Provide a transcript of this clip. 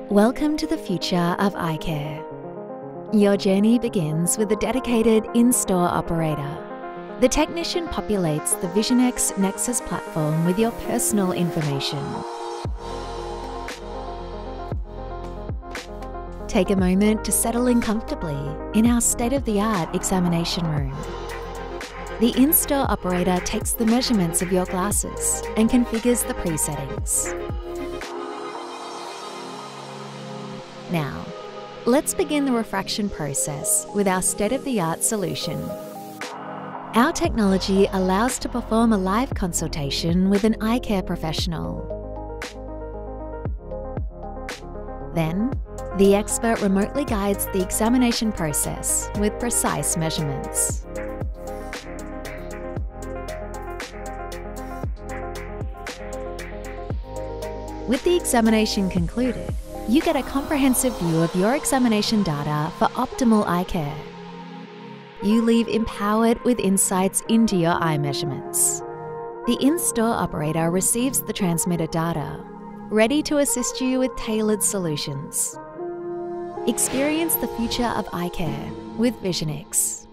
Welcome to the future of eye care. Your journey begins with a dedicated in-store operator. The technician populates the Visionix Nexus platform with your personal information. Take a moment to settle in comfortably in our state-of-the-art examination room. The in-store operator takes the measurements of your glasses and configures the presettings. Now, let's begin the refraction process with our state-of-the-art solution. Our technology allows to perform a live consultation with an eye care professional. Then, the expert remotely guides the examination process with precise measurements. With the examination concluded, you get a comprehensive view of your examination data for optimal eye care. You leave empowered with insights into your eye measurements. The in-store operator receives the transmitted data, ready to assist you with tailored solutions. Experience the future of eye care with Visionix.